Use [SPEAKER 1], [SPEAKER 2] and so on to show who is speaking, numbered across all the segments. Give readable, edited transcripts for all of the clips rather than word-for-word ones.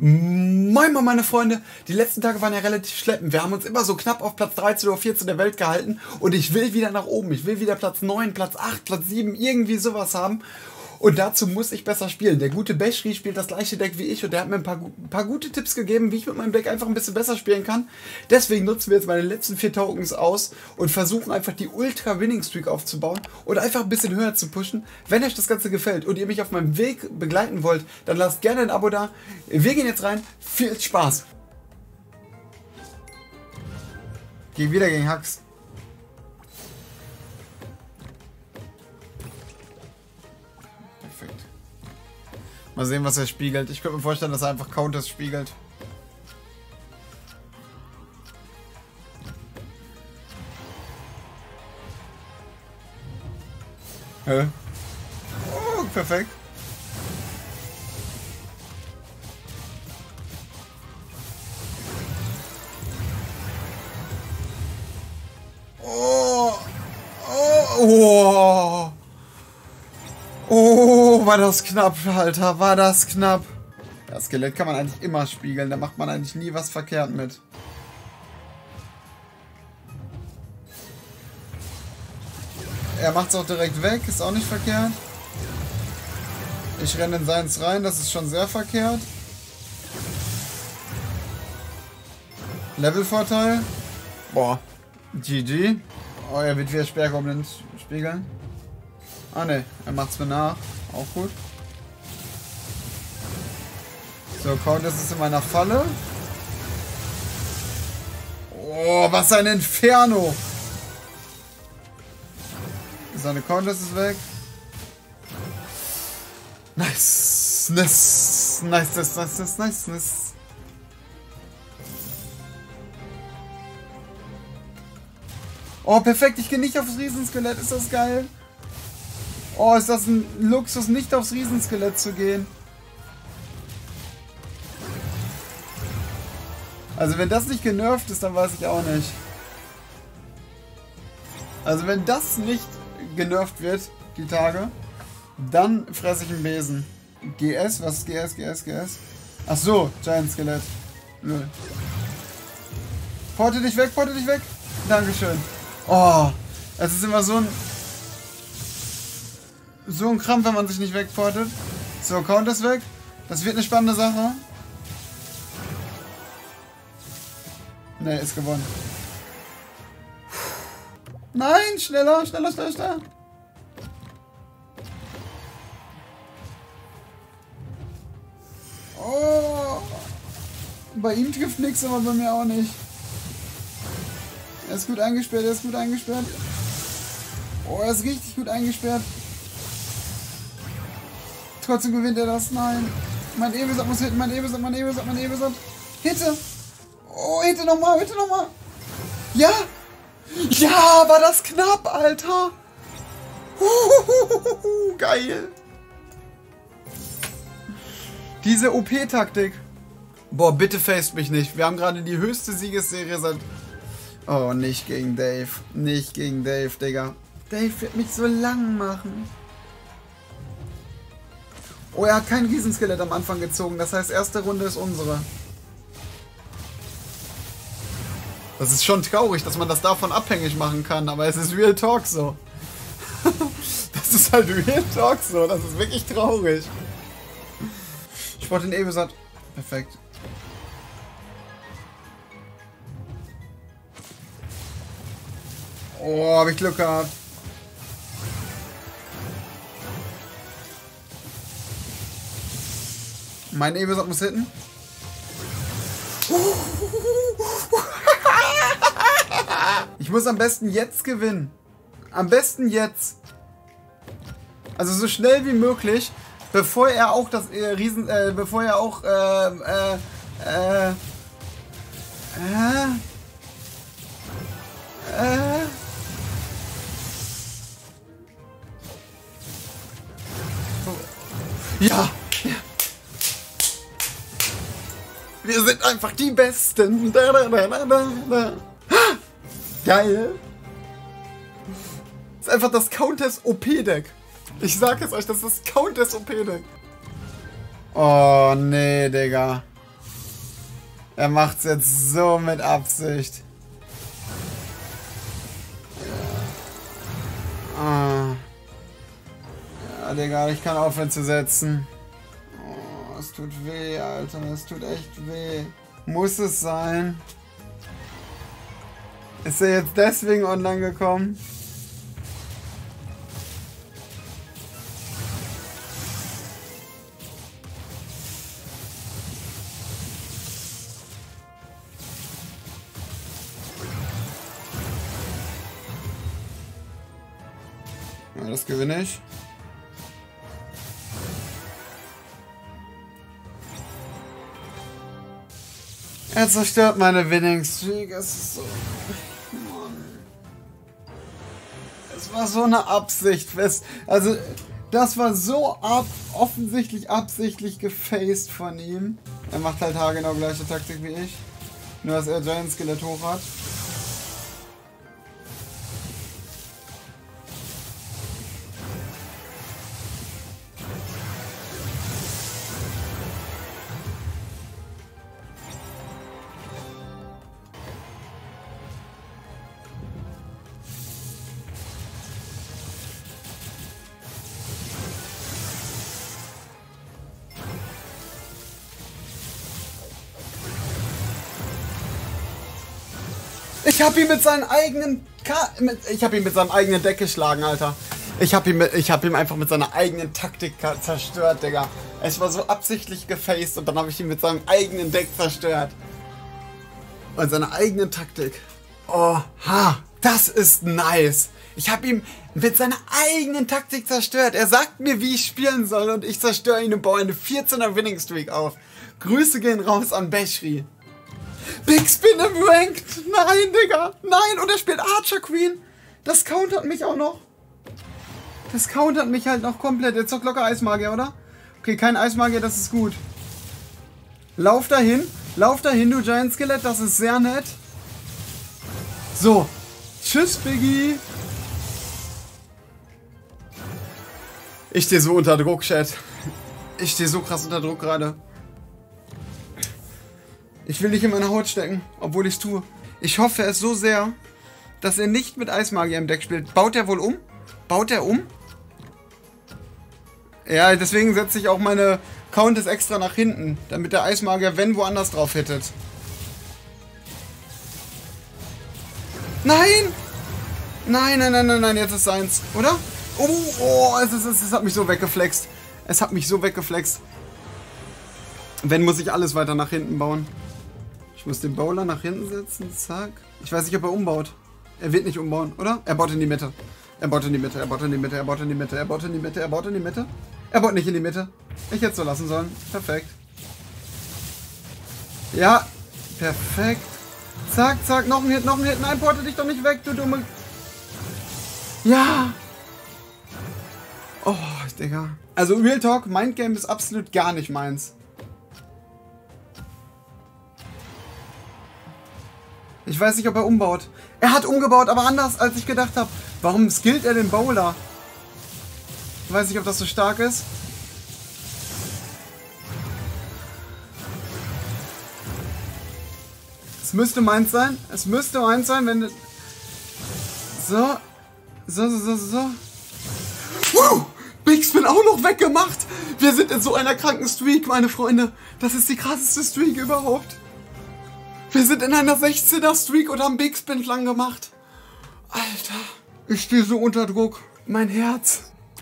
[SPEAKER 1] Moin Moin meine Freunde, die letzten Tage waren ja relativ schleppend. Wir haben uns immer so knapp auf Platz 13 oder 14 der Welt gehalten und ich will wieder nach oben. Ich will wieder Platz 9, Platz 8, Platz 7, irgendwie sowas haben. Und dazu muss ich besser spielen. Der gute Beschri spielt das gleiche Deck wie ich und der hat mir ein paar gute Tipps gegeben, wie ich mit meinem Deck einfach ein bisschen besser spielen kann. Deswegen nutzen wir jetzt meine letzten 4 Tokens aus und versuchen einfach die Ultra-Winning-Streak aufzubauen und einfach ein bisschen höher zu pushen. Wenn euch das Ganze gefällt und ihr mich auf meinem Weg begleiten wollt, dann lasst gerne ein Abo da. Wir gehen jetzt rein. Viel Spaß! Geh wieder gegen Hux. Mal sehen, was er spiegelt. Ich könnte mir vorstellen, dass er einfach Counters spiegelt. Hä? Oh, perfekt. Oh. Oh. Oh. Oh, war das knapp, Alter, war das knapp. Das Skelett kann man eigentlich immer spiegeln, da macht man eigentlich nie was verkehrt mit. Er macht es auch direkt weg, ist auch nicht verkehrt. Ich renne in seins rein, das ist schon sehr verkehrt. Levelvorteil. Boah, GG. Oh, er wird wieder Sperrgoblins spiegeln. Ah ne, er macht's mir nach. Auch gut. So, Countess ist in meiner Falle. Oh, was ein Inferno! Seine Countess ist weg. Nice. Nice. Oh, perfekt, ich gehe nicht aufs Riesenskelett. Ist das geil? Oh, ist das ein Luxus, nicht aufs Riesenskelett zu gehen. Also wenn das nicht genervt ist, dann weiß ich auch nicht. Also wenn das nicht genervt wird, die Tage, dann fresse ich einen Besen. GS? Was ist GS? Ach so, Giant Skelett. Null. Porte dich weg. Dankeschön. Oh, es ist immer so ein Krampf, wenn man sich nicht wegportet. So, Count ist weg. Das wird eine spannende Sache. Ne, ist gewonnen. Nein, schneller. Oh. Bei ihm trifft nichts, aber bei mir auch nicht. Er ist gut eingesperrt, Oh, er ist richtig gut eingesperrt. Trotzdem gewinnt er das. Nein. Mein Ebesat muss hitten. Hitte. Oh, hitte nochmal. Ja. Ja, war das knapp, Alter. Geil. Diese OP-Taktik. Boah, bitte faced mich nicht. Wir haben gerade die höchste Siegesserie seit... Oh, nicht gegen Dave. Digga. Dave wird mich so lang machen. Oh, er hat kein Riesenskelett am Anfang gezogen. Das heißt, erste Runde ist unsere. Das ist schon traurig, dass man das davon abhängig machen kann. Aber es ist Real Talk so. Das ist halt Real Talk so. Das ist wirklich traurig. Ich wollte den Ebesat. Perfekt. Oh, hab ich Glück gehabt. Mein Ebesat muss hitten. Ich muss am besten jetzt gewinnen. Am besten jetzt. Also so schnell wie möglich, bevor er auch das Ja! Wir sind einfach die Besten! Geil! Das ist einfach das Countess OP-Deck. Ich sag es euch, das ist das Countess OP-Deck. Oh, nee, Digga. Er macht's jetzt so mit Absicht. Ah. Ja, Digga, ich kann aufhören zu setzen. Oh, es tut weh, Alter. Es tut echt weh. Muss es sein? Ist er jetzt deswegen online gekommen? Ja, das gewinne ich. Er zerstört meine Winning Streak. Es ist so... Mann. Es war so eine Absicht. Also, das war so offensichtlich absichtlich gefaced von ihm. Er macht halt haargenau gleiche Taktik wie ich. Nur, dass er Giant Skelett hoch hat. Ich hab ihn mit seinem eigenen Deck geschlagen, Alter. Ich hab ihn einfach mit seiner eigenen Taktik zerstört, Digga. Es war so absichtlich gefaced und dann habe ich ihn mit seinem eigenen Deck zerstört. Und seiner eigenen Taktik. Oha, das ist nice. Ich habe ihn mit seiner eigenen Taktik zerstört. Er sagt mir, wie ich spielen soll und ich zerstöre ihn und baue eine 14er Winning Streak auf. Grüße gehen raus an Beshri. Big Spin im Ranked. Nein, Digga. Nein, und er spielt Archer Queen. Das countert mich auch noch. Das countert mich halt noch komplett. Jetzt zockt locker Eismagier, oder? Okay, kein Eismagier, das ist gut. Lauf dahin, du Giant Skelett, das ist sehr nett. So. Tschüss, Biggie. Ich stehe so unter Druck, Chat. Ich stehe so krass unter Druck gerade. Ich will nicht in meine Haut stecken, obwohl ich es tue. Ich hoffe es so sehr, dass er nicht mit Eismagier im Deck spielt. Baut er wohl um? Baut er um? Ja, deswegen setze ich auch meine Countess extra nach hinten, damit der Eismagier, wenn, woanders drauf hittet. Nein! Nein, jetzt ist seins, oder? Es hat mich so weggeflext. Es hat mich so weggeflext. Wenn, muss ich alles weiter nach hinten bauen. Ich muss den Bowler nach hinten setzen, zack. Ich weiß nicht, ob er umbaut. Er wird nicht umbauen, oder? Er baut in die Mitte. Er baut in die Mitte, er baut in die Mitte, er baut in die Mitte, er baut in die Mitte, er baut in die Mitte. Er baut nicht in die Mitte. Ich hätte es so lassen sollen. Perfekt. Ja, perfekt. Zack, zack, noch ein Hit, noch ein Hit. Nein, porte dich doch nicht weg, du dumme... Ja! Oh, Digga. Also, Real Talk, Mindgame ist absolut gar nicht meins. Ich weiß nicht, ob er umbaut. Er hat umgebaut, aber anders, als ich gedacht habe. Warum skillt er den Bowler? Ich weiß nicht, ob das so stark ist. Es müsste meins sein. Es müsste meins sein, wenn... So. So. Big Spin auch noch weggemacht. Wir sind in so einer kranken Streak, meine Freunde. Das ist die krasseste Streak überhaupt. Wir sind in einer 16er Streak und haben Big Spin lang gemacht. Alter. Ich stehe so unter Druck. Mein Herz.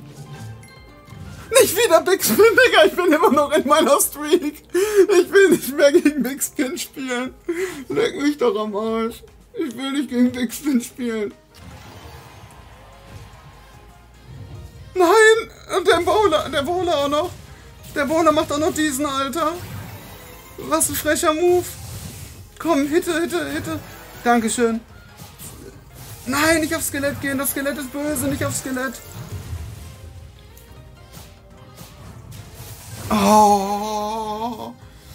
[SPEAKER 1] Nicht wieder Big Spin, Digga. Ich bin immer noch in meiner Streak. Ich will nicht mehr gegen Big Spin spielen. Leck mich doch am Arsch. Ich will nicht gegen Big Spin spielen. Nein! Und der Bowler auch noch. Der Bowler macht auch noch diesen, Alter. Was ein frecher Move. Komm, hitte. Dankeschön. Nein, nicht aufs Skelett gehen. Das Skelett ist böse, nicht aufs Skelett. Oh,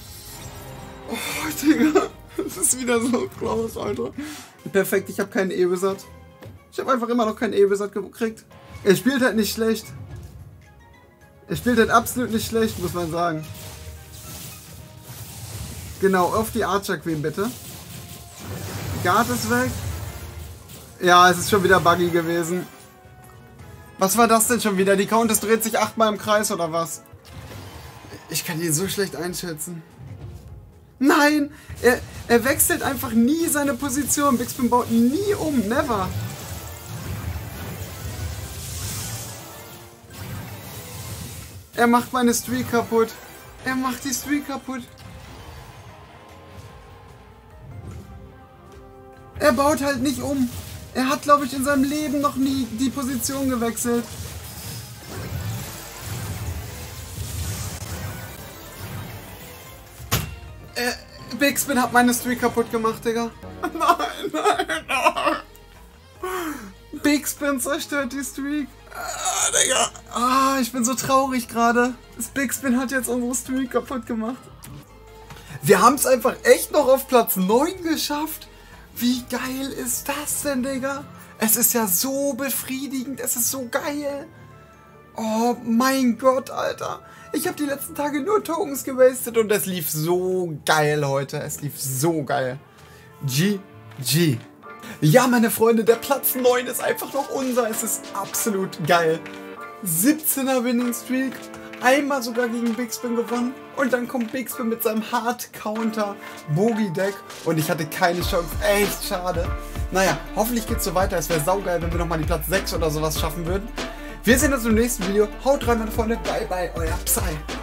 [SPEAKER 1] Digga. Das ist wieder so close, Alter. Perfekt, ich habe keinen E-Wizard. Ich habe einfach immer noch keinen E-Wizard gekriegt. Er spielt halt nicht schlecht. Er spielt halt absolut nicht schlecht, muss man sagen. Genau, auf die Archer Queen bitte. Guard ist weg. Ja, es ist schon wieder buggy gewesen. Was war das denn schon wieder? Die Countess dreht sich 8-mal im Kreis oder was? Ich kann ihn so schlecht einschätzen. Nein! Er wechselt einfach nie seine Position. Big Spin baut nie um. Never. Er macht meine Streak kaputt. Er macht die Streak kaputt. Er baut halt nicht um. Er hat, glaube ich, in seinem Leben noch nie die Position gewechselt. Big Spin hat meine Streak kaputt gemacht, Digga. Nein, nein. Big Spin zerstört die Streak. Digga. Ich bin so traurig gerade. Das Big Spin hat jetzt unsere Streak kaputt gemacht. Wir haben es einfach echt noch auf Platz 9 geschafft. Wie geil ist das denn, Digga? Es ist ja so befriedigend. Es ist so geil. Oh mein Gott, Alter. Ich habe die letzten Tage nur Tokens gewastet und es lief so geil heute. Es lief so geil. GG. Ja, meine Freunde, der Platz 9 ist einfach noch unser. Es ist absolut geil. 17er Winning Streak. Einmal sogar gegen Big Spin gewonnen. Und dann kommt Big Spin mit seinem Hard-Counter-Bogie-Deck. Und ich hatte keine Chance. Echt schade. Naja, hoffentlich geht's so weiter. Es wäre saugeil, wenn wir nochmal die Platz 6 oder sowas schaffen würden. Wir sehen uns im nächsten Video. Haut rein, meine Freunde. Bye, bye, euer Psy.